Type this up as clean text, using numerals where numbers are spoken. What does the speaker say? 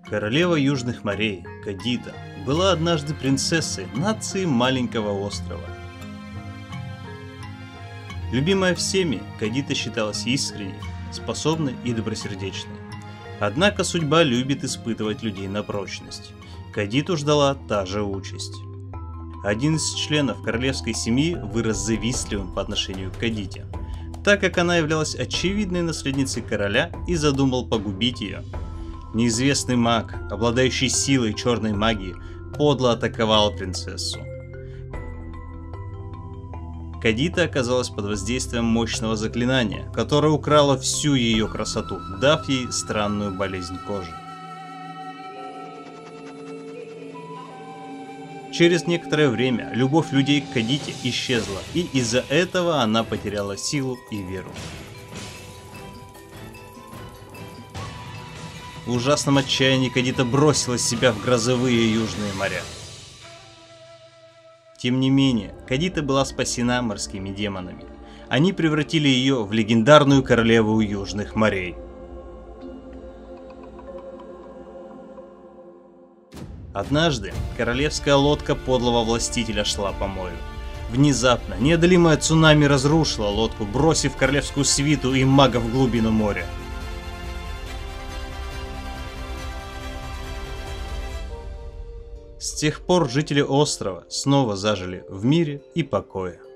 Королева Южных морей, Кадита, была однажды принцессой нации маленького острова. Любимая всеми, Кадита считалась искренней, способной и добросердечной. Однако судьба любит испытывать людей на прочность. Кадиту ждала та же участь. Один из членов королевской семьи вырос завистливым по отношению к Кадите, так как она являлась очевидной наследницей короля и задумал погубить ее. Неизвестный маг, обладающий силой черной магии, подло атаковал принцессу. Кадита оказалась под воздействием мощного заклинания, которое украло всю ее красоту, дав ей странную болезнь кожи. Через некоторое время любовь людей к Кадите исчезла, и из-за этого она потеряла силу и веру. В ужасном отчаянии Кадита бросила себя в грозовые южные моря. Тем не менее, Кадита была спасена морскими демонами. Они превратили ее в легендарную королеву Южных морей. Однажды королевская лодка подлого властителя шла по морю. Внезапно неодолимое цунами разрушило лодку, бросив королевскую свиту и магов в глубину моря. С тех пор жители острова снова зажили в мире и покое.